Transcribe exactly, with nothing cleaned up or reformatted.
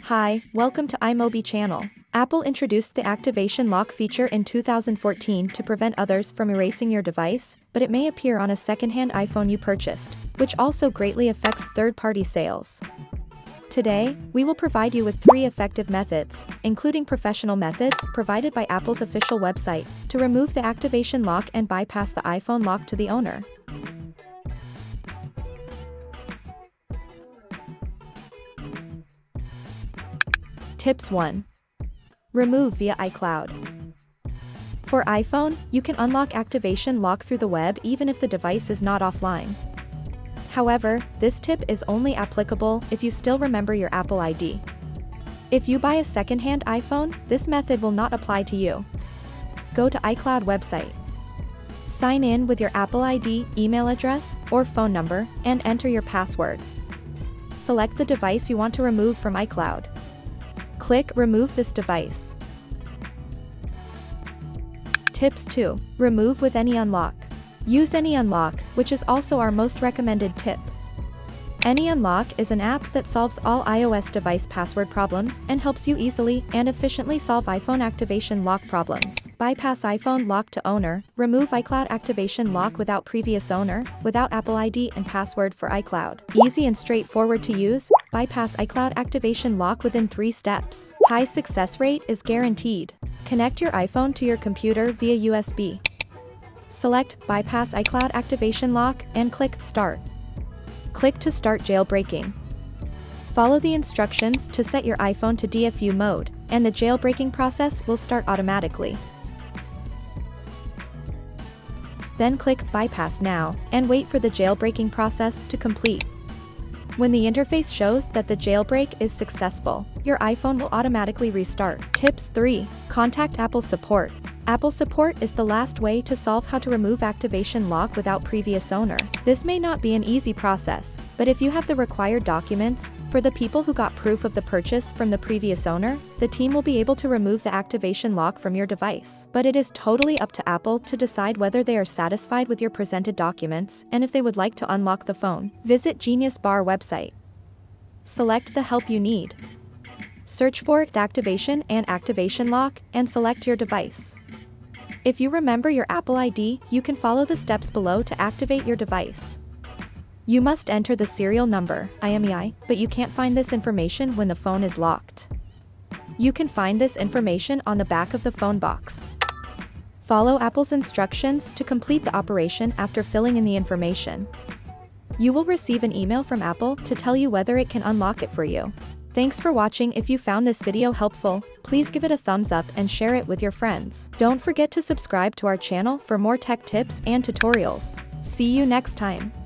Hi, welcome to iMobie channel. Apple introduced the activation lock feature in two thousand fourteen to prevent others from erasing your device, but it may appear on a second-hand iPhone you purchased, which also greatly affects third-party sales. Today, we will provide you with three effective methods, including professional methods provided by Apple's official website, to remove the activation lock and bypass the iPhone lock to the owner. Tips one. Remove via iCloud. For iPhone, you can unlock activation lock through the web even if the device is not offline. However, this tip is only applicable if you still remember your Apple I D. If you buy a second-hand iPhone, this method will not apply to you. Go to iCloud website. Sign in with your Apple I D, email address, or phone number, and enter your password. Select the device you want to remove from iCloud. Click Remove this device. Tips two. Remove with AnyUnlock. Use AnyUnlock, which is also our most recommended tip. AnyUnlock is an app that solves all iOS device password problems and helps you easily and efficiently solve iPhone activation lock problems. Bypass iPhone lock to owner, remove iCloud activation lock without previous owner, without Apple I D and password for iCloud. Easy and straightforward to use, bypass iCloud activation lock within three steps. High success rate is guaranteed. Connect your iPhone to your computer via U S B. Select Bypass iCloud activation lock and click Start. Click to start jailbreaking. Follow the instructions to set your iPhone to D F U mode, and the jailbreaking process will start automatically. Then click Bypass Now, and wait for the jailbreaking process to complete. When the interface shows that the jailbreak is successful, your iPhone will automatically restart. Tips three. Contact Apple support. Apple support is the last way to solve how to remove activation lock without previous owner. This may not be an easy process, but if you have the required documents, for the people who got proof of the purchase from the previous owner, the team will be able to remove the activation lock from your device. But it is totally up to Apple to decide whether they are satisfied with your presented documents and if they would like to unlock the phone. Visit Genius Bar website. Select the help you need. Search for activation and activation lock and select your device. If you remember your Apple I D, you can follow the steps below to activate your device. You must enter the serial number, iMobie, but you can't find this information when the phone is locked. You can find this information on the back of the phone box. Follow Apple's instructions to complete the operation after filling in the information. You will receive an email from Apple to tell you whether it can unlock it for you. Thanks for watching. If you found this video helpful, please give it a thumbs up and share it with your friends. Don't forget to subscribe to our channel for more tech tips and tutorials. See you next time.